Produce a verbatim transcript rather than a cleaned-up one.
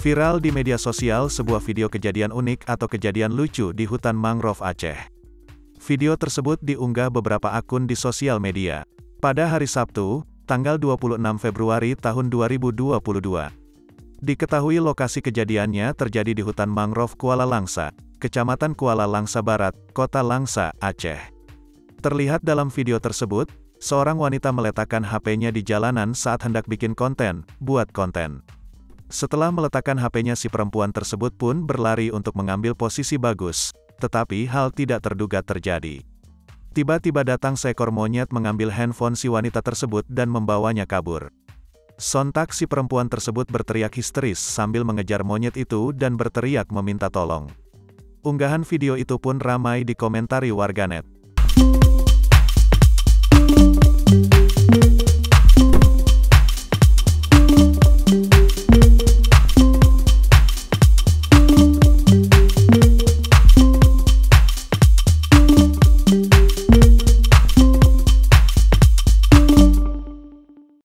Viral di media sosial sebuah video kejadian unik atau kejadian lucu di hutan mangrove Aceh. Video tersebut diunggah beberapa akun di sosial media. Pada hari Sabtu, tanggal dua puluh enam Februari tahun dua ribu dua puluh dua. Diketahui lokasi kejadiannya terjadi di hutan mangrove Kuala Langsa, Kecamatan Kuala Langsa Barat, Kota Langsa, Aceh. Terlihat dalam video tersebut, seorang wanita meletakkan H P-nya di jalanan saat hendak bikin konten, buat konten. Setelah meletakkan H P-nya, si perempuan tersebut pun berlari untuk mengambil posisi bagus, tetapi hal tidak terduga terjadi. Tiba-tiba datang seekor monyet mengambil handphone si wanita tersebut dan membawanya kabur. Sontak si perempuan tersebut berteriak histeris sambil mengejar monyet itu dan berteriak meminta tolong. Unggahan video itu pun ramai dikomentari warganet.